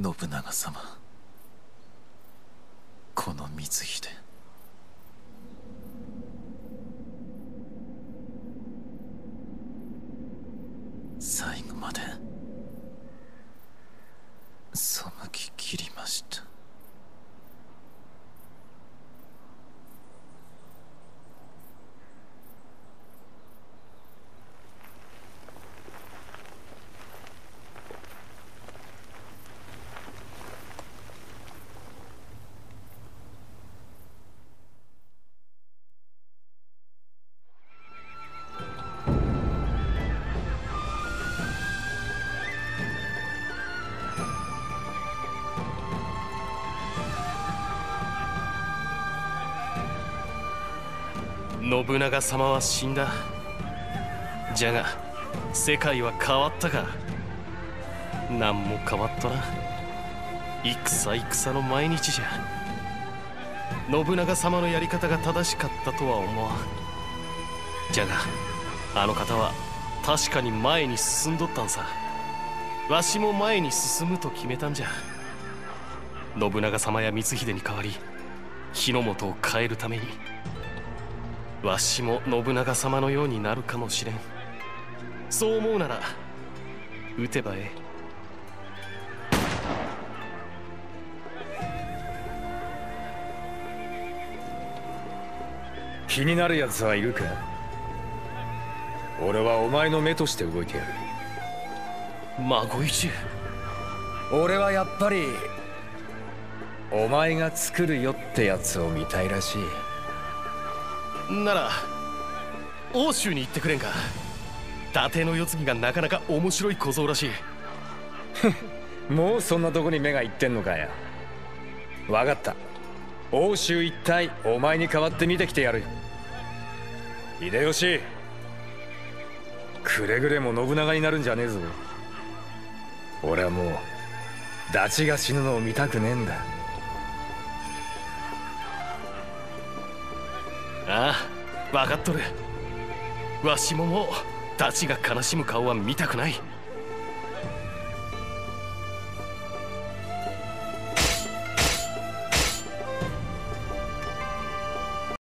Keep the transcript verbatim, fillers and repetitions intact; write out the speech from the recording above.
信長様、この光秀、最後まで背ききりました。 信長様は死んだ。じゃが世界は変わったか。何も変わっとらん。戦戦の毎日じゃ。信長様のやり方が正しかったとは思わん。じゃがあの方は確かに前に進んどったんさ。わしも前に進むと決めたんじゃ。信長様や光秀に代わり日の本を変えるために。わしも信長様のようになるかもしれん。そう思うなら撃てばええ。 気になるやつはいるか？俺はお前の目として動いてやる。 孫一。 俺はやっぱりお前が作るよってやつを見たいらしい。 なら欧州に行ってくれんか。伊達の世継ぎがなかなか面白い小僧らしい。もうそんなとこに目がいってんのかよ。分かった。欧州一帯お前に代わって見てきてやる。秀吉、くれぐれも信長になるんじゃねえぞ。俺はもう伊達が死ぬのを見たくねえんだ。 ああ、分かっとる。わしももう伊達が悲しむ顔は見たくない。